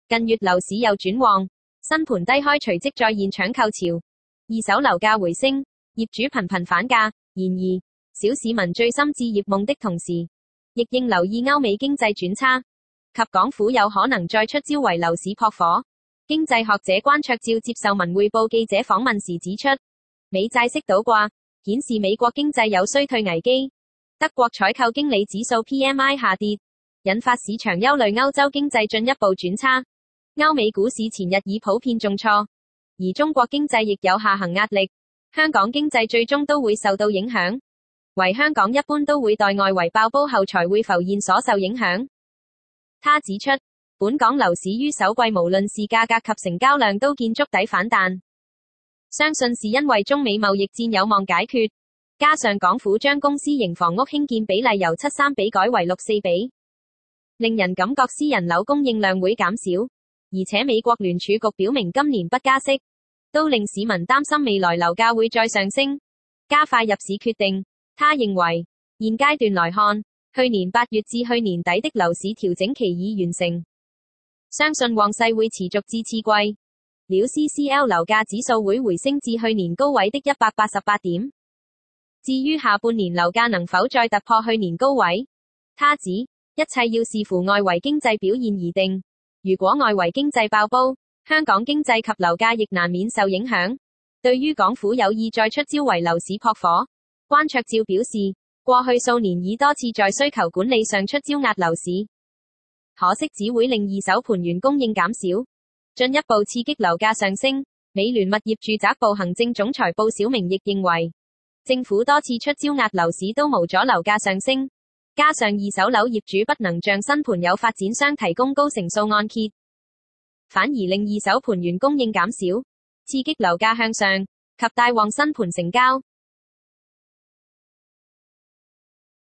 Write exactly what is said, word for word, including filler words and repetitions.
近月樓市又轉旺，新盤低開隨即再現搶購潮，二手樓價回升，業主頻頻反價。然而，小市民最深置業夢的同時，亦應留意歐美經濟轉差及港府有可能再出招為樓市撲火。經濟學者關焯照接受文匯報記者訪問時指出，美債息倒掛顯示美國經濟有衰退危機，德國採購經理指數 P M I 下跌，引發市場憂慮歐洲經濟進一步轉差。歐美股市前日已普遍重挫，而中國經濟亦有下行壓力，香港經濟最終都會受到影響。唯香港一般都會待外圍爆煲後才會浮現所受影響。他指出，本港樓市於首季無論是價格及成交量都見築底反彈，相信是因為中美貿易戰有望解決，加上港府將公私營房屋興建比例由七三比改為六四比，令人感覺私人樓供應量會減少。而且美國聯儲局表明今年不加息，都令市民擔心未來樓價會再上升，加快入市決定。他認為，現階段來看，去年八月至去年底的樓市調整期已完成，相信旺勢會持續至次季，了 C C L 樓價指數會回升至去年高位的一百八十八點。至於下半年樓價能否再突破去年高位，他指，一切要視乎外圍經濟表現而定。如果外圍經濟爆煲，香港經濟及樓價亦難免受影響。對於港府有意再出招為樓市撲火，關焯照表示，過去數年已多次在需求管理上出招壓樓市，可惜只會令二手盤源供應減少，進一步刺激樓價上升。美聯物業住宅部行政總裁布小明亦認為，政府多次出招壓樓市都無阻樓價上升。加上二手樓業主不能像新盤有發展商提供高成數按揭，反而令二手盤源供應減少，刺激樓價向上，及帶旺新盤成交。